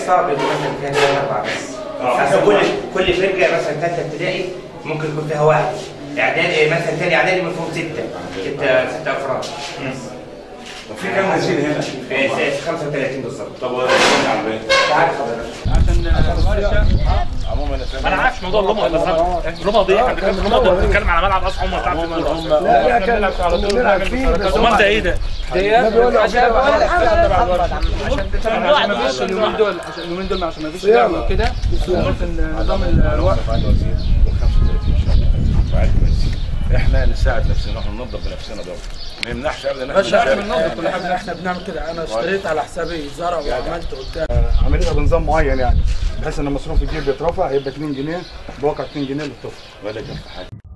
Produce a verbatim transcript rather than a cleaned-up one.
الحصه بيبقى مثلا فيها ثلاثة أربعة بس. اصل كل كل فرقه مثلا ثالثه ابتدائي ممكن يكون فيها واحد، اعدادي مثلا ثاني اعدادي مفهوم سته سته سته افراد. وفي كام نزيل هنا؟ خمسة وثلاثين بالظبط. طب وانا على البيت؟ تعال حضرتك. عشان عموما انا عارف موضوع اللمض، بس اللمض دي احنا بنتكلم اللمض بنتكلم على ملعب اصلا هم بتاع هم لا بنلعب على طول بنعمل امال ده ايه ده؟ ده عشان عشان اليومين دول عشان اليومين دول عشان ما فيش لعب وكده ممكن نظام الوقت احنا نساعد نفسنا، احنا ننظف بنفسنا ده ما يمنعش ابدا. مش احنا بننظف كل حاجه، احنا بنعمل كده. انا اشتريت على حسابي زرع وعملت وبتاع، عملتها بنظام معين يعني بحيث ان مصروف الجيب بيترفع هيبقى اتنين جنيه بواقع اتنين جنيه للطفل. ولا كان في حاجه.